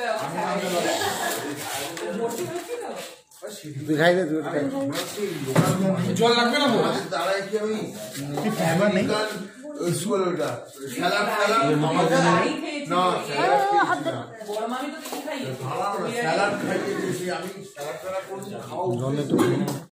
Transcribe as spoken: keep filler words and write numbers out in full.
তুই খাই দে, তুই খাই। জল লাগবে না? দাঁড়ায় কি আমি স্কুল ওটা স্যালাড স্যালাড না স্যালাড খাইতে দিয়েছি আমি, স্যালাড খাওয়া করছি খাওয়া।